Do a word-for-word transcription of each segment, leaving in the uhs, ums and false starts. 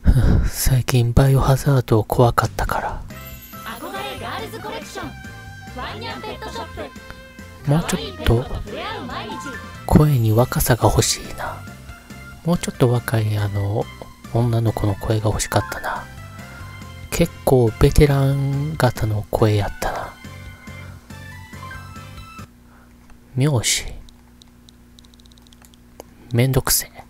最近バイオハザード怖かったから。 憧れガールズコレクションワンニャンペットショップ。 もうちょっと声に若さが欲しいな。もうちょっと若いあの女の子の声が欲しかったな。結構ベテラン型の声やったな。名詞めんどくせえ。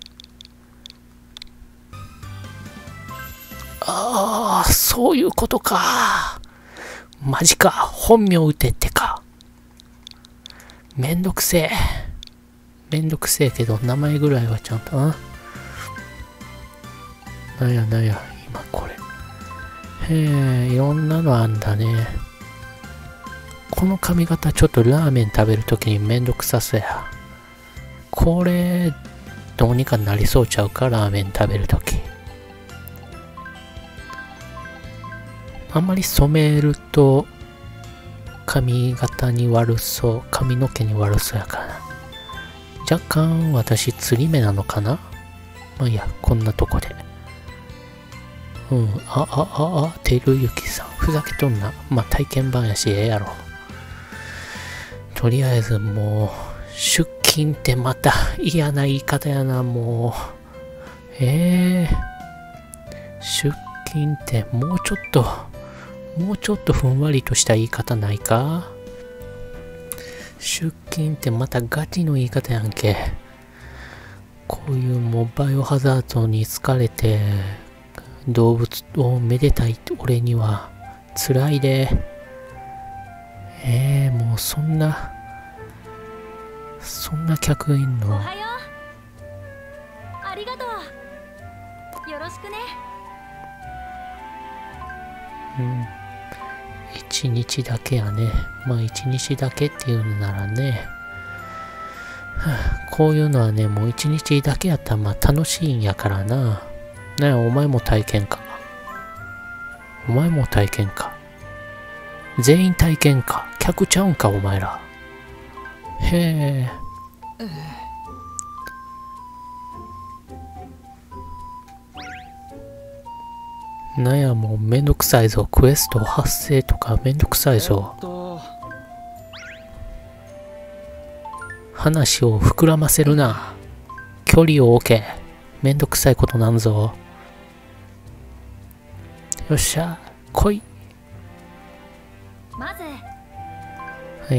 ああ、そういうことか。マジか。本名打てってか。めんどくせえ。めんどくせえけど、名前ぐらいはちゃんと、んなんやなんや、今これ。へえ、いろんなのあんだね。この髪型ちょっとラーメン食べるときにめんどくさそうや。これ、どうにかなりそうちゃうか、ラーメン食べるとき。あんまり染めると髪型に悪そう、髪の毛に悪そうやからな。若干私釣り目なのかな。まあいいや、こんなとこで。うん、あ、あ、あ、あ、てるゆきさん。ふざけとんな。まあ体験版やし、ええやろ。とりあえずもう、出勤ってまた嫌な言い方やな、もう。ええー、出勤ってもうちょっと、もうちょっとふんわりとした言い方ないか？出勤ってまたガチの言い方やんけ。こういうもうバイオハザードに疲れて動物をめでたい俺には辛いで。えー、もうそんな、そんな客いんの？ おはよう。ありがとう。よろしくね。 うん。一日だけやね。まあ一日だけっていうのならね。はあ、こういうのはね、もう一日だけやったらまあ楽しいんやからな。なや、お前も体験か。お前も体験か。全員体験か。客ちゃうんか、お前ら。へえ。なんや、もうめんどくさいぞ。クエスト発生とかめんどくさいぞ。話を膨らませるな。距離を置け。めんどくさいことなんぞ。よっしゃ、来い。 まず、 はい。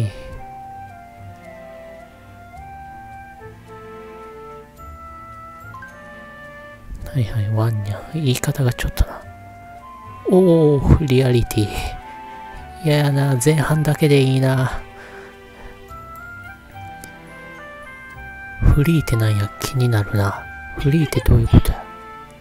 はいはい、ワンニャン。言い方がちょっとな。おー、リアリティ。いややな、前半だけでいいな。フリーってなんや、気になるな。フリーってどういうことや。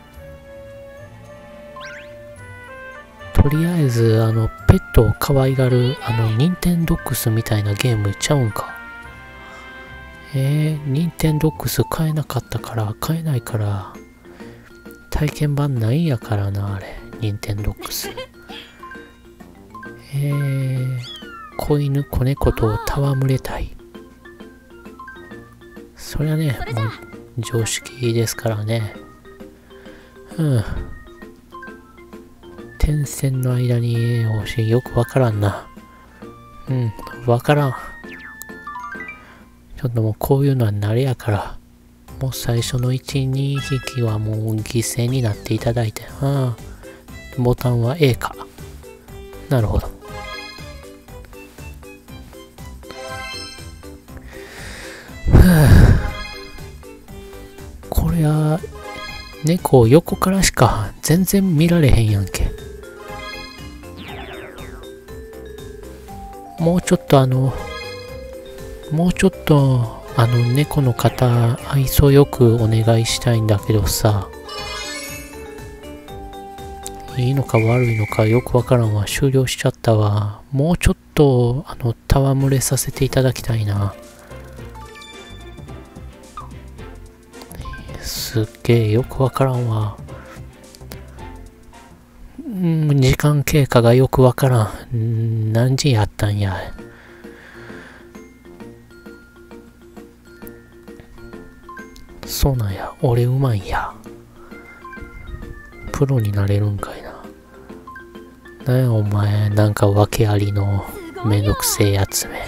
とりあえず、あの、ペットを可愛がる、あの、ニンテンドックスみたいなゲームちゃうんか。えー、ニンテンドックス買えなかったから、買えないから、体験版ないんやからな、あれ。ニンテンドックス。えー、子犬子猫と戯れたい。そりゃね、もう常識ですからね。うん。点線の間に惜しい。よくわからんな。うん、わからん。ちょっともうこういうのは慣れやから。もう最初のいち、にひきはもう犠牲になっていただいて。ああ。ボタンは A か。なるほど。これは、猫横からしか全然見られへんやんけ。もうちょっとあの、もうちょっとあの猫の方愛想よくお願いしたいんだけどさ。いいのか悪いのかよくわからんわ。終了しちゃったわ。もうちょっとあの戯れさせていただきたいな。すっげえよくわからんわ。ん時間経過がよくわからん。ん何時やったんや。そうなんや。俺うまいんや。 プロになれるんかいな。なんやお前、なんか訳ありのめんどくせえやつめ。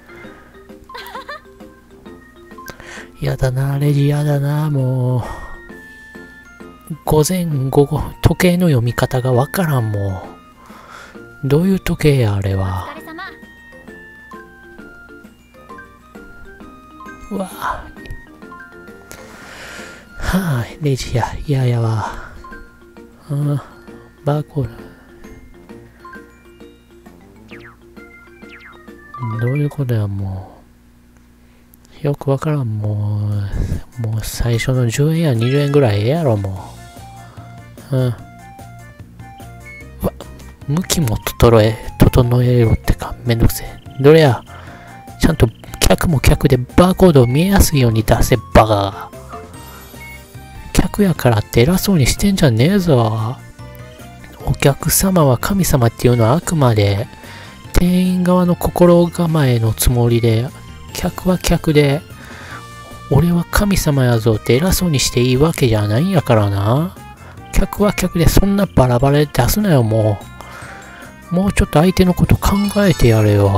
やだな、レジやだな、もう。午前午後、時計の読み方がわからん、もう。どういう時計や、あれは。うわぁ。はぁ、レジや、いややわ。うん、バーコード。どういうことや、もう。よくわからん、もう。もう最初のじゅうえんやにじゅうえんぐらいええやろ、もう。うん。うわ、向きも整え、整えろってか、めんどくせえ。どれや、ちゃんと客も客でバーコードを見えやすいように出せ、バカが。客やからって偉そうにしてんじゃねえぞ。お客様は神様っていうのはあくまで、店員側の心構えのつもりで、客は客で、俺は神様やぞって偉そうにしていいわけじゃないんやからな。客は客でそんなバラバラで出すなよ、もう。もうちょっと相手のこと考えてやれよ。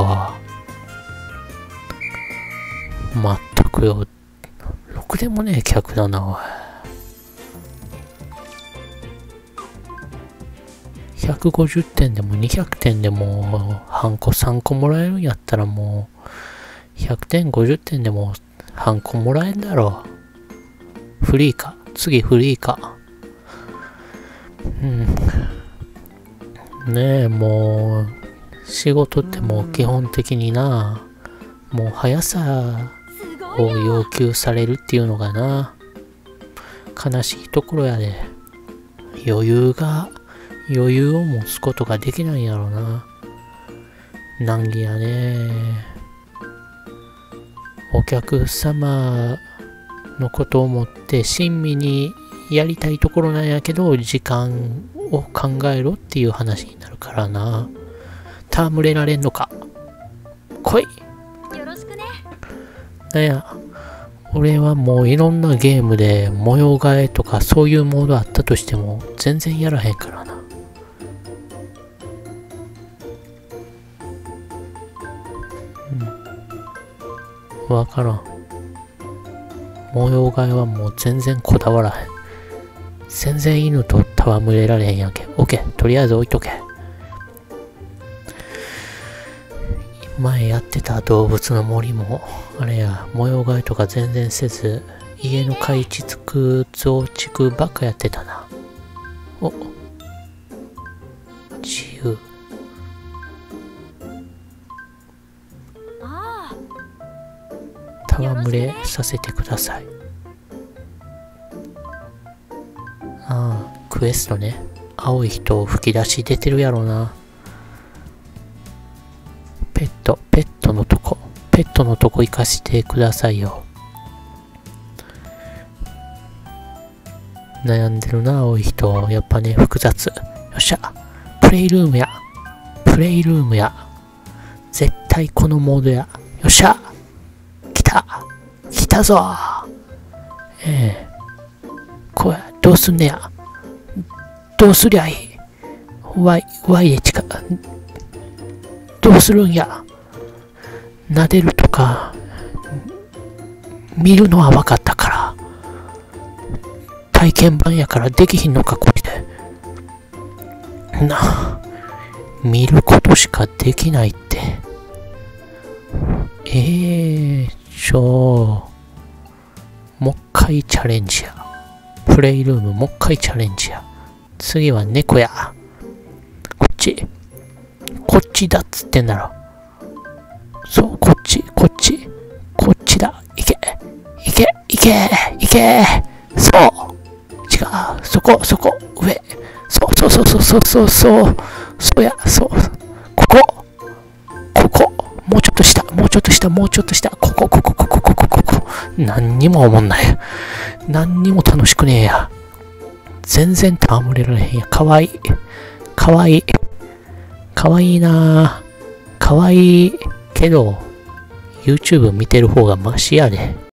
まったくよ。ろくでもねえ客だな、おい。ひゃくごじゅってんでもにひゃくてんでも、ハンコさんこもらえるんやったらもう、ひゃくてんごじゅってんでも、ハンコもらえんだろう。フリーか。次フリーか。うん。ねえ、もう、仕事ってもう基本的にな、もう速さを要求されるっていうのがな、悲しいところやで。余裕が、余裕を持つことができないんやろうな。難儀やね。お客様のことを思って親身にやりたいところなんやけど、時間を考えろっていう話になるからな。戯れられんのか。来い。 よろしくね。 なんや、俺はもういろんなゲームで模様替えとかそういうモードあったとしても全然やらへんからな。うん。わからん。模様替えはもう全然こだわらへん。全然犬と戯れられへんやんけ。オッケー。とりあえず置いとけ。前やってた動物の森も、あれや、模様替えとか全然せず、家の改築、増築ばっかやってたな。お。自由。 ああ。 戯れさせてください。ああ、クエストね。青い人吹き出し出てるやろな。ペット、ペットのとこ、ペットのとこ行かしてくださいよ。悩んでるな、青い人。やっぱね、複雑。よっしゃ。プレイルームや。プレイルームや。絶対このモードや。よっしゃ。来た。来たぞ。ええ。これ、どうすんねや。どうすりゃいい。Y、Y で近、どうするんや。撫でるとか、見るのは分かったから。体験版やからできひんのか、これで。なあ、見ることしかできないって。ええー、ちょもう一回チャレンジや。プレイルームもう一回チャレンジや。次は猫や。こっち。こっちだっつってんだろ。そう、こっち、こっち。こっちだ。いけ。いけ、いけ、いけ。そう。違う。そこ、そこ。上。そうそうそうそうそうそうそう。そうや、そう。ここ。ここ。もうちょっと下。もうちょっと下。もうちょっと下。ここ、ここ、ここ、ここ、ここ。何にも思んない。何にも楽しくねえや。全然戯れられへんや。かわいい。かわいい。かわいいなぁ。かわいいけど、YouTube 見てる方がマシやで。